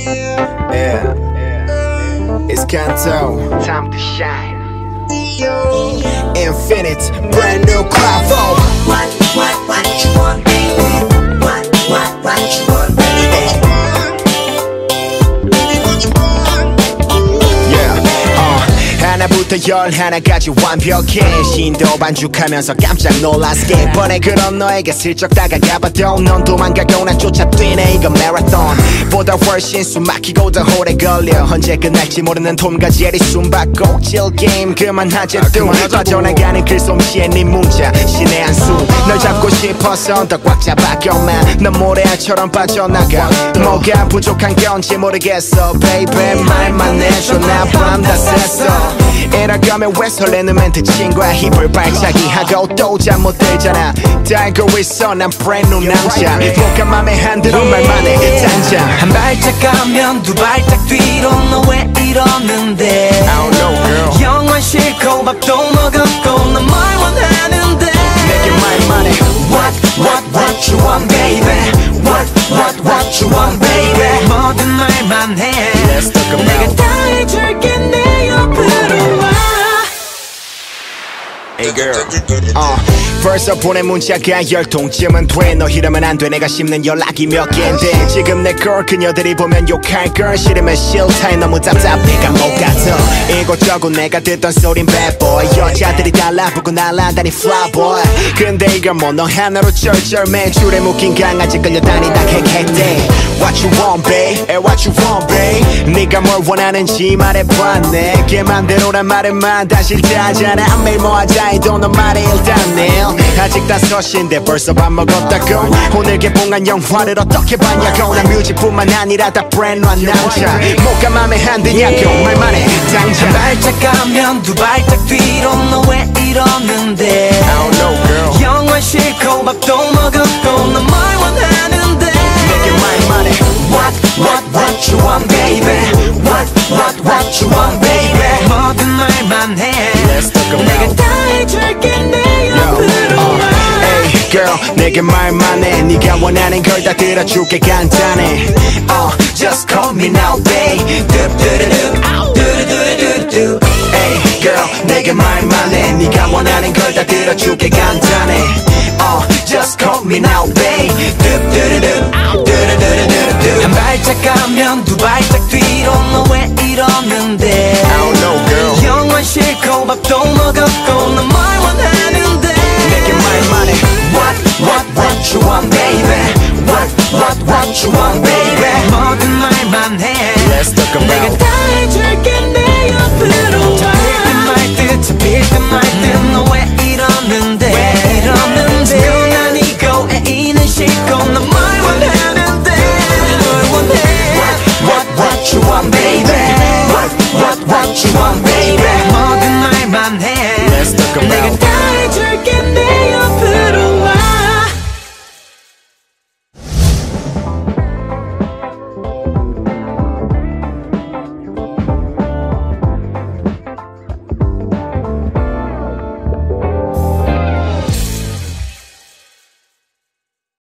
Yeah, it's Kanto. Time to shine. Infinite, brand new Clavo. What you want, baby? What you want, baby? 하나부터 11까지 완벽해 신도 반죽하면서 깜짝 놀랐게 뻔해 그런 너에게 슬쩍 다가가봐도 넌 도망가고 난 쫓아뛰네 이건 마라톤 보다 훨씬 숨막히고 더 오래 걸려 언제 끝날지 모르는 톰과 제리 숨바꼭질 게임 그만하지 또 빠져나가는 글솜씨에 네 문자 신의 한수 널 잡고 싶어서 더 꽉 잡아껴만 넌 모래알처럼 빠져나가 뭐가 부족한 건지 모르겠어 baby 말만 해줘 나 밤 다 샜어 이러가면 왜 설레는 멘트 친구야 힙을 발차기 하고 또 잠 못 들잖아 다 알고 있어 난 brand new 남자 뭐가 맘에 안 들어 말만 해 단장 한 발짝 가면 두 발짝 뒤로 너 왜 이러는데 I don't know girl 영원 싫고 밥도 먹었고 난 뭘 원하는데 내게 말만 해 What you want baby What you want baby 뭐든 말만 해 Let's talk about 내가 다 해줄게 내 옆으로 와 Hey girl 벌써 보낸 문자가 10통쯤은 돼 너 이러면 안 돼 내가 씹는 연락이 몇 개인데 지금 내 걸 그녀들이 보면 욕할 걸 싫으면 싫다 너무 답답해 감옥 같아 이곳저곳 내가 듣던 소린 bad boy 여자들이 달라붙고 날아다니 fly boy 근데 이건 뭐 너 하나로 쩔쩔 매줄에 묶인 강아지 끌려다니다 헥헥대 What you want babe What you want babe 네가 뭘 원하는지 말해봐 내게 맘대로란 말에만 다 싫다잖아 매일 뭐 하자 해도 너 말에 일단 내 아직 5시인데 벌써 밥 먹었다고 오늘 개봉한 영화를 어떻게 봤냐고 난 뮤직뿐만 아니라 다 brand new 남자 뭐가 맘에 안 드냐고 말만 해 당장 한 발짝 가면 두 발짝 뒤로 너 왜 이러는데 I don't know girl 영원 싫고 밥도 먹었고 난 뭘 원하는데 내게 말만 해 What you want baby What you want baby 뭐든 말만 해 Let's talk about 내가 다 해줄게 내 옆으로 와 Hey girl 내게 말만 해 네가 원하는 걸 다 들어줄게 간단해 Just call me now babe 두두두두 Hey girl 내게 말만 해 네가 원하는 걸 다 들어줄게 간단해 Just call me now babe 두두두두 한 발짝 가면 두 발짝 뒤로 너 왜 이러는데 I don't know girl 영원 싫고 밥도 먹었고 난 뭘 원하는데 내게 말만 해 What you want baby What you want baby 뭐든 말만 해 Let's talk 내가 about 다